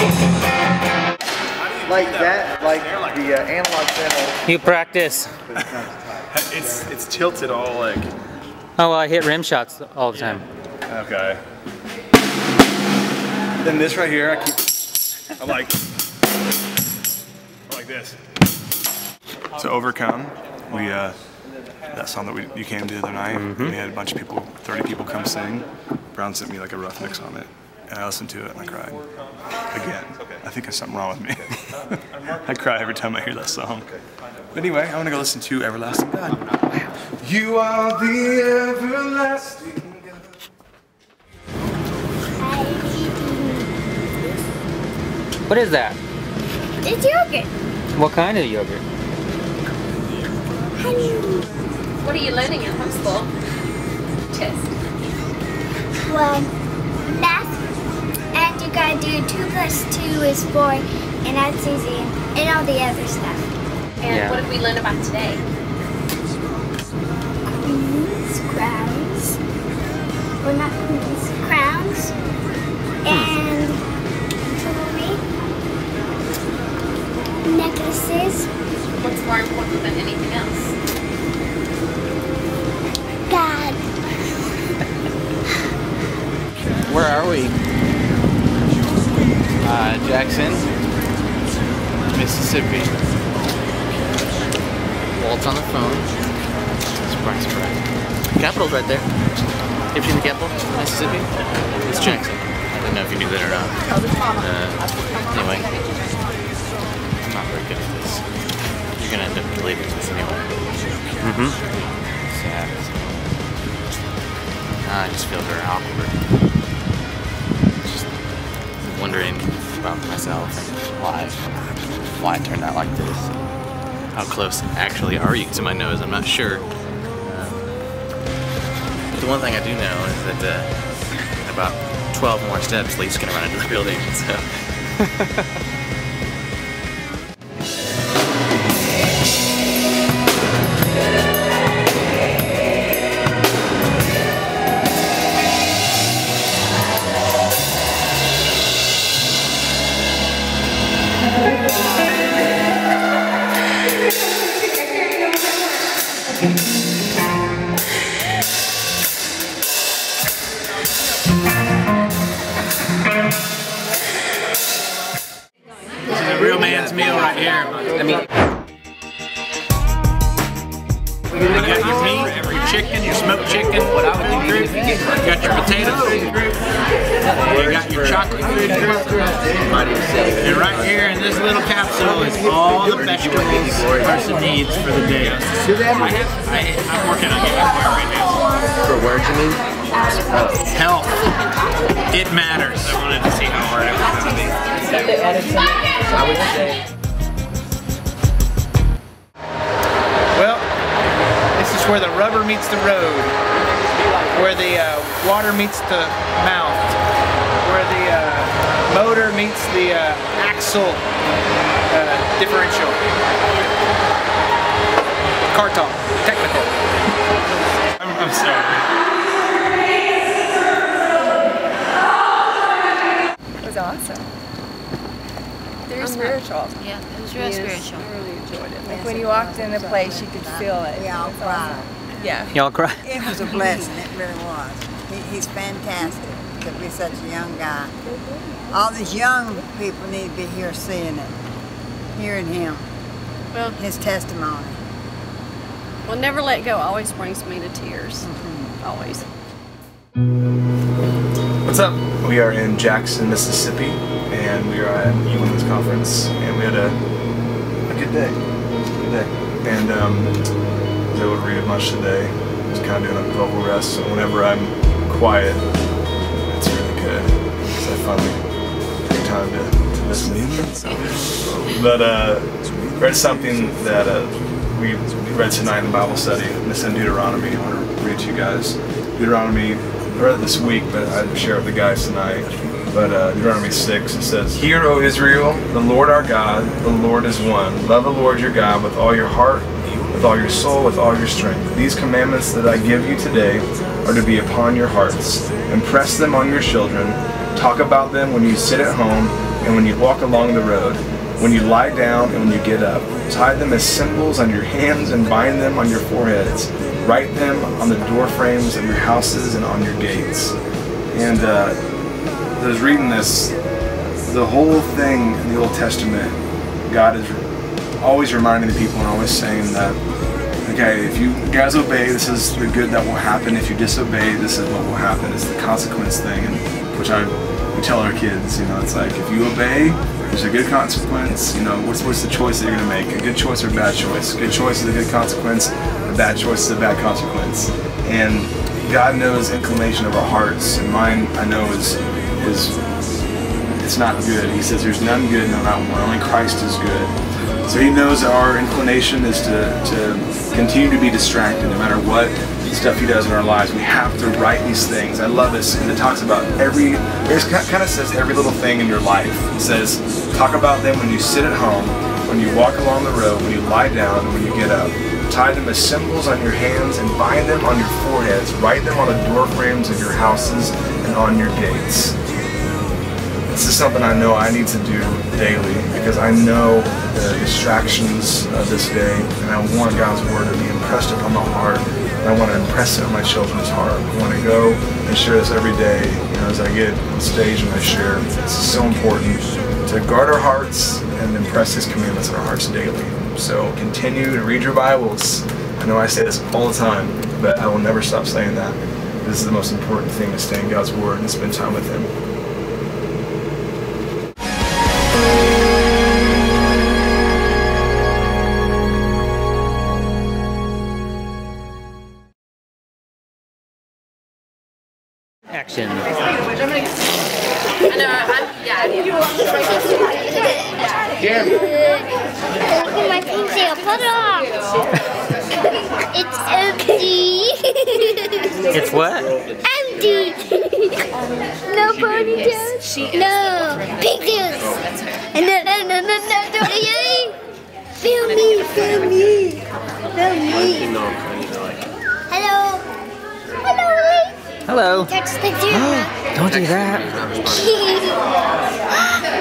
Like that, like the analog channel. You practice. It's tilted all like. Oh, well, I hit rim shots all the time. Okay. Then this right here, I like this. So Overcome, that song that you came to the other night, we had a bunch of people, 30 people come sing. Brown sent me like a rough mix on it, and I listened to it and I cried. Again, I think there's something wrong with me. I cry every time I hear that song. But anyway, I want to go listen to Everlasting God. You are the everlasting God. What is that? It's yogurt. What kind of yogurt? What are you learning in homeschool? Test. Well, math, and you gotta do 2 + 2 is 4, and that's easy, and all the other stuff. And what did we learn about today? Queens, crowns, well not queens, crowns, and jewelry, necklaces. What's more important than anything else? God. Where are we? Jackson, Mississippi. Walt's on the phone. Surprise, surprise. Capitol's right there. Have you seen the Capitol, Mississippi? It's Jackson. I don't know if you knew that or not. Anyway, I'm not very good at this. You're gonna end up deleting this anyway. Sad. I just feel very awkward. Just wondering about myself and why it turned out like this. How close actually are you to my nose? I'm not sure. But the one thing I do know is that in about 12 more steps, Lee's gonna run into the building. So. This is a real man's meal right here. I mean, you got your meat, your chicken, your smoked chicken, food group. You got your potato food group. You got your chocolate food group. And right here in this little capsule is all the vegetables a person needs for the day. I'm working on getting there right now. For where you mean? Health. It matters. I wanted to see how hard it was going to be. I would say. Well, this is where the rubber meets the road, where the water meets the mouth, where the motor meets the axle differential. Car talk, technical. I'm sorry. It was awesome. Very spiritual. Yeah, it was real spiritual. I really enjoyed it. Like when you walked in the place, you could feel it. We all cried. Yeah. Y'all cry? It was a blessing, it really was. He's fantastic to be such a young guy. All these young people need to be here seeing it, hearing him, Well, his testimony. well, Never Let Go always brings me to tears. Always. What's up? We are in Jackson, Mississippi, and we are at Women's Conference, and we had a good day. And I was able to read a bunch today. I was kind of doing a vocal rest, so whenever I'm quiet, it's really good, because I finally take time to listen. But read something that we read tonight in the Bible study, and it's in Deuteronomy. I want to read it to you guys. Deuteronomy, I read it this week, but I'd share it with the guys tonight. But Deuteronomy 6, it says, "Hear, O Israel, the Lord our God, the Lord is one. Love the Lord your God with all your heart, with all your soul, with all your strength. These commandments that I give you today are to be upon your hearts. Impress them on your children. Talk about them when you sit at home and when you walk along the road, when you lie down and when you get up. Tie them as symbols on your hands and bind them on your foreheads. Write them on the door frames of your houses and on your gates. And I was reading this, the whole thing in the Old Testament, God is always reminding the people and always saying that, okay, if you guys obey, this is the good that will happen. If you disobey, this is what will happen. It's the consequence thing, and which we tell our kids, you know, it's like if you obey, there's a good consequence. You know, what's the choice that you're gonna make? A good choice or a bad choice? A good choice is a good consequence. A bad choice is a bad consequence. And God knows the inclination of our hearts, and mine, I know, is it's not good. He says there's none good, no, not one. Only Christ is good. So He knows our inclination is to continue to be distracted no matter what stuff He does in our lives. We have to write these things. I love this, and it talks about it kind of says every little thing in your life. It says, talk about them when you sit at home, when you walk along the road, when you lie down, and when you get up. Tie them as symbols on your hands and bind them on your foreheads. Write them on the door frames of your houses and on your gates. This is something I know I need to do daily because I know the distractions of this day, and I want God's Word to be impressed upon my heart, and I want to impress it on my children's heart. I want to go and share this every day, you know, as I get on stage and I share. It's so important to guard our hearts and impress His commandments in our hearts daily. So continue to read your Bibles. I know I say this all the time, but I will never stop saying that. This is the most important thing, to stay in God's Word and spend time with Him. Action. I know, Look at my ponytail. Put it off. It's empty. It's what? Empty. No ponytails. No. Pigtails. No. Film me. Hello. Hello. Touch the camera. Don't do that.